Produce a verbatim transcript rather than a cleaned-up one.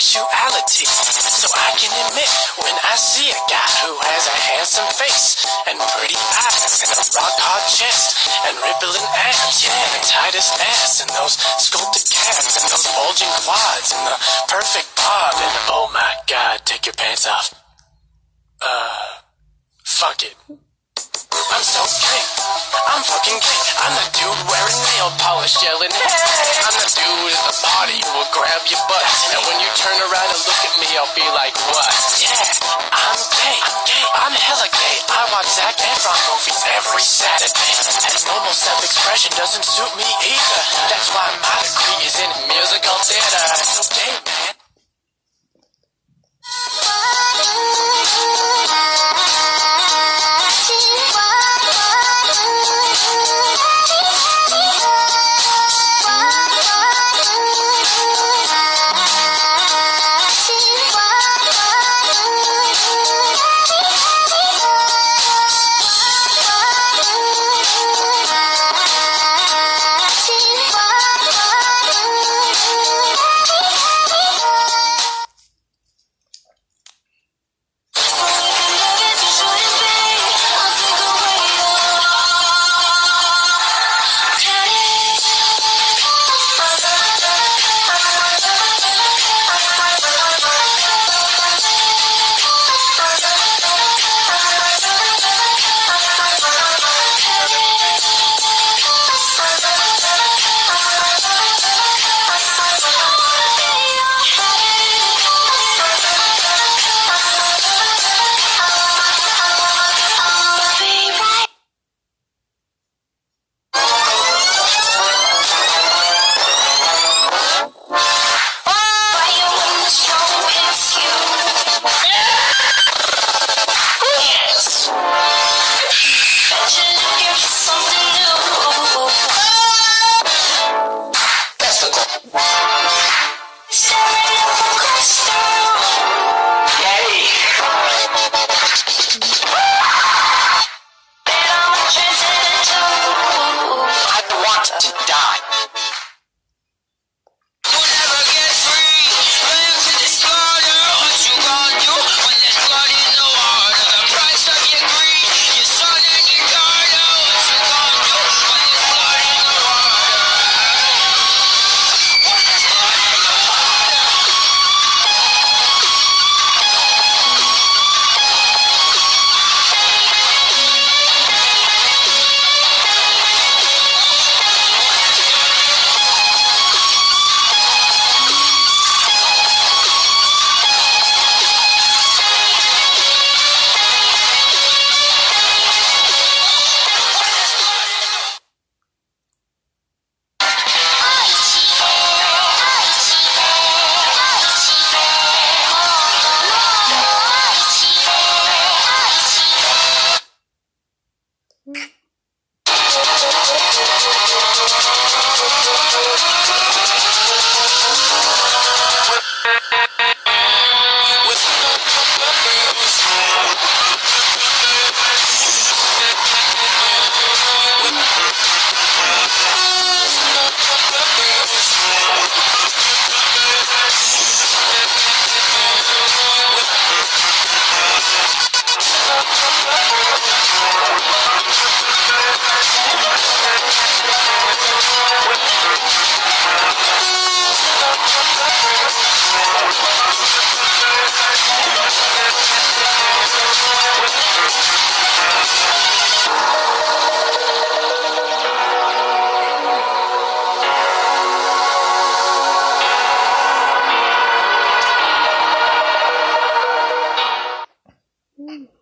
sexuality. So I can admit when I see a guy who has a handsome face and pretty eyes and a rock hard chest and rippling abs, yeah, and the tightest ass and those sculpted calves and those bulging quads and the perfect bod and oh my god, take your pants off. Uh, fuck it. I'm so gay. I'm fucking gay. I'm the dude wearing nail polish yelling, hey! I'm the dude at the party who will grab your butt. And when you turn around and look at me, I'll be like, what? Yeah, I'm gay. I'm gay. I'm hella gay. I watch Zac Efron movies every Saturday. And normal self-expression doesn't suit me either. That's why my degree is in musical theater. I'm so gay, man. Mm.